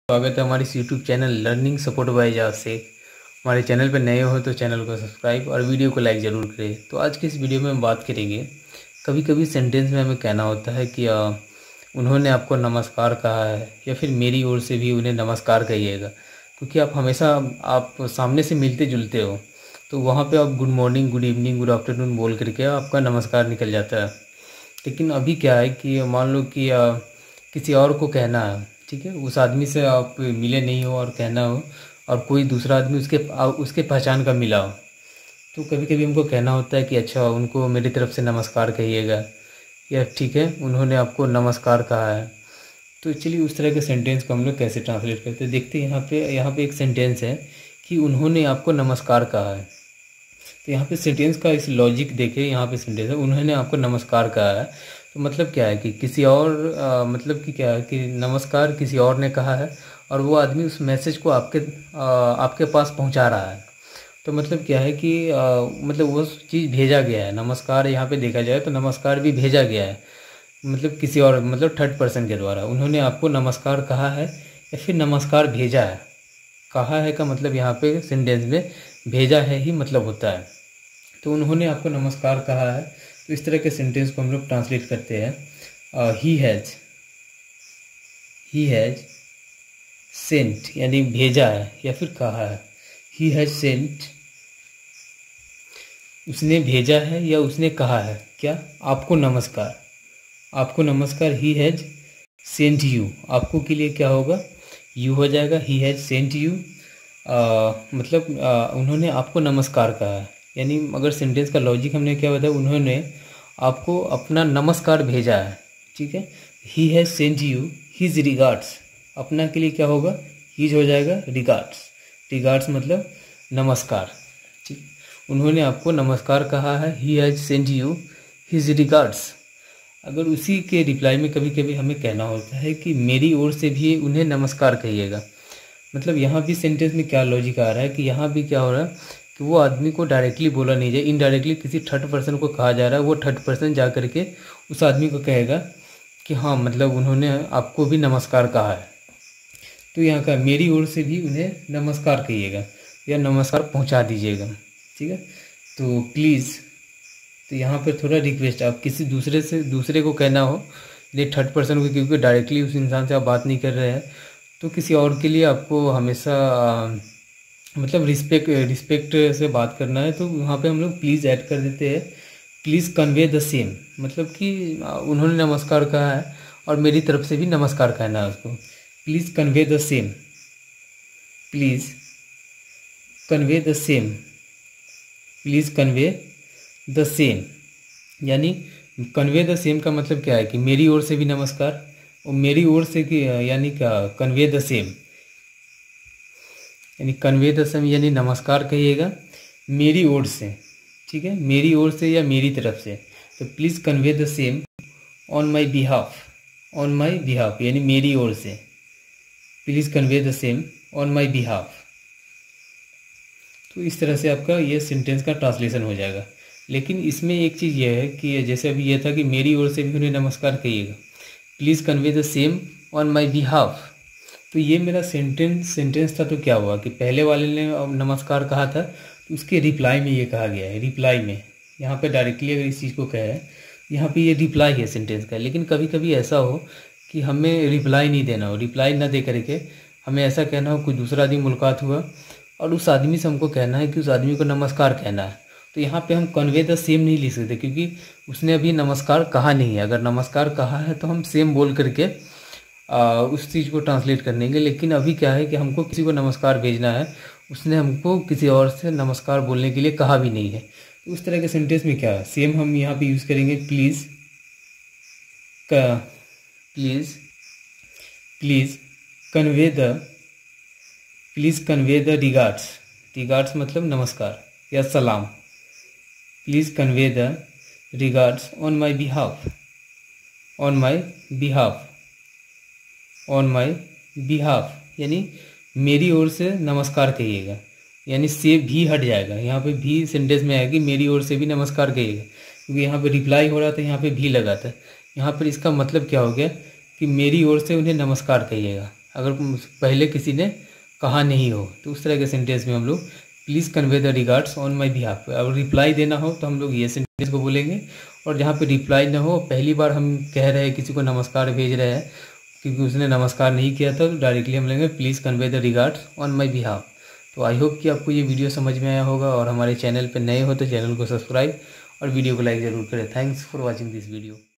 स्वागत है हमारे इस YouTube channel learning support by जाव से। हमारे चैनल पर नए हो तो चैनल को सब्सक्राइब और वीडियो को लाइक ज़रूर करें। तो आज की इस वीडियो में हम बात करेंगे, कभी कभी सेंटेंस में हमें कहना होता है कि उन्होंने आपको नमस्कार कहा है, या फिर मेरी ओर से भी उन्हें नमस्कार कहिएगा। क्योंकि आप हमेशा आप सामने से मिलते जुलते हो, तो वहाँ पर आप good morning, good evening, good afternoon बोल करके आपका नमस्कार निकल जाता है। लेकिन अभी क्या है कि मान लो कि किसी और को कहना है, ठीक है, उस आदमी से आप मिले नहीं हो और कहना हो, और कोई दूसरा आदमी उसके पहचान का मिला हो, तो कभी कभी हमको कहना होता है कि अच्छा उनको मेरी तरफ से नमस्कार कहिएगा, या ठीक है उन्होंने आपको नमस्कार कहा है। तो चलिए उस तरह के सेंटेंस को हम लोग कैसे ट्रांसलेट करते हैं, देखते हैं। यहाँ पे एक सेंटेंस है कि उन्होंने आपको नमस्कार कहा है। तो यहाँ पे सेंटेंस का इस लॉजिक देखें। यहाँ पे सेंटेंस है उन्होंने आपको नमस्कार कहा है, तो मतलब क्या है कि किसी और मतलब कि क्या है कि नमस्कार किसी और ने कहा है, और वो आदमी उस मैसेज को आपके पास पहुंचा रहा है। तो मतलब क्या है कि मतलब वो चीज़ भेजा गया है। नमस्कार यहाँ पे देखा जाए तो नमस्कार भी भेजा गया है, मतलब किसी और, मतलब थर्ड पर्सन के द्वारा। उन्होंने आपको नमस्कार कहा है या फिर नमस्कार भेजा है। कहा है का मतलब यहाँ पे सेंटेंस में भेजा है ही मतलब होता है। तो उन्होंने आपको नमस्कार कहा है, तो इस तरह के सेंटेंस को हम लोग ट्रांसलेट करते हैं ही हैज़ सेंट, यानी भेजा है या फिर कहा है। ही हैज़ सेंट, उसने भेजा है या उसने कहा है क्या, आपको नमस्कार। आपको नमस्कार। ही हैज़ सेंट यू, आपको के लिए क्या होगा, यू हो जाएगा। ही हैज़ सेंट यू मतलब उन्होंने आपको नमस्कार कहा है। यानी अगर सेंटेंस का लॉजिक हमने क्या बताया, उन्होंने आपको अपना नमस्कार भेजा है, ठीक है। He has sent you his regards, अपना के लिए क्या होगा, हिज हो जाएगा। रिगार्ड्स, रिगार्ड्स मतलब नमस्कार, ठीक। उन्होंने आपको नमस्कार कहा है, he has sent you his regards. अगर उसी के रिप्लाई में कभी कभी हमें कहना होता है कि मेरी ओर से भी उन्हें नमस्कार कहिएगा। मतलब यहाँ भी सेंटेंस में क्या लॉजिक आ रहा है कि यहाँ भी क्या हो रहा है कि वो आदमी को डायरेक्टली बोला नहीं जाए, इनडायरेक्टली किसी थर्ड पर्सन को कहा जा रहा है। वो थर्ड पर्सन जा करके उस आदमी को कहेगा कि हाँ मतलब उन्होंने आपको भी नमस्कार कहा है। तो यहाँ का मेरी ओर से भी उन्हें नमस्कार कहिएगा या नमस्कार पहुँचा दीजिएगा, ठीक है। तो प्लीज़, तो यहाँ पर थोड़ा रिक्वेस्ट, आप किसी दूसरे को कहना हो, ये थर्ड पर्सन को, क्योंकि डायरेक्टली उस इंसान से आप बात नहीं कर रहे हैं, तो किसी और के लिए आपको हमेशा मतलब रिस्पेक्ट से बात करना है। तो वहाँ पे हम लोग प्लीज़ ऐड कर देते हैं, प्लीज़ कन्वे द सेम, मतलब कि उन्होंने नमस्कार कहा है और मेरी तरफ से भी नमस्कार कहना है उसको। Please convey the same, please convey the same, please convey the same. यानी कन्वे द सेम का मतलब क्या है कि मेरी ओर से भी नमस्कार, और मेरी ओर से कि यानी क्या, कन्वे द सेम, यानी कन्वे द सेम यानी नमस्कार कहिएगा मेरी ओर से, ठीक है, मेरी ओर से या मेरी तरफ से। तो please convey the same on my behalf, on my behalf यानी मेरी ओर से। Please convey the same on my behalf. तो इस तरह से आपका ये सेंटेंस का ट्रांसलेशन हो जाएगा। लेकिन इसमें एक चीज़ यह है कि जैसे अभी ये था कि मेरी ओर से भी उन्हें नमस्कार कहिएगा, please convey the same on my behalf. तो ये मेरा सेंटेंस था। तो क्या हुआ कि पहले वाले ने नमस्कार कहा था, तो उसके रिप्लाई में ये कहा गया है। रिप्लाई में यहाँ पे डायरेक्टली अगर इस चीज़ को कहे, यहाँ पे ये रिप्लाई है सेंटेंस का। लेकिन कभी कभी ऐसा हो कि हमें रिप्लाई नहीं देना हो, रिप्लाई ना दे करके हमें ऐसा कहना हो, कोई दूसरा आदमी मुलाकात हुआ और उस आदमी से हमको कहना है कि उस आदमी को नमस्कार कहना है। तो यहाँ पे हम कन्वे द सेम नहीं लिख सकते, क्योंकि उसने अभी नमस्कार कहा नहीं है। अगर नमस्कार कहा है तो हम सेम बोल करके उस चीज़ को ट्रांसलेट करने के। लेकिन अभी क्या है कि हमको किसी को नमस्कार भेजना है, उसने हमको किसी और से नमस्कार बोलने के लिए कहा भी नहीं है। तो उस तरह के सेंटेंस में क्या है, सेम हम यहाँ पे यूज़ करेंगे। Please convey the regards, regards मतलब नमस्कार या सलाम। Please convey the regards on my behalf, on my behalf, on my behalf यानी मेरी ओर से नमस्कार कहिएगा। यानी से भी हट जाएगा, यहाँ पे भी सेंटेंस में आएगी, मेरी ओर से भी नमस्कार कहिएगा, क्योंकि यहाँ पे रिप्लाई हो रहा था, यहाँ पे भी लगा था। यहाँ पर इसका मतलब क्या हो गया कि मेरी ओर से उन्हें नमस्कार कहिएगा। अगर पहले किसी ने कहा नहीं हो तो उस तरह के सेंटेंस में हम लोग please convey the regards on my behalf. अगर रिप्लाई देना हो तो हम लोग ये सेंटेंस को बोलेंगे, और जहाँ पे रिप्लाई ना हो, पहली बार हम कह रहे हैं किसी को नमस्कार भेज रहे हैं क्योंकि उसने नमस्कार नहीं किया था, तो डायरेक्टली हम लेंगे please convey the regards on my behalf. तो आई होप कि आपको ये वीडियो समझ में आया होगा, और हमारे चैनल पर नए हो तो चैनल को सब्सक्राइब और वीडियो को लाइक ज़रूर करें। Thanks for watching this video.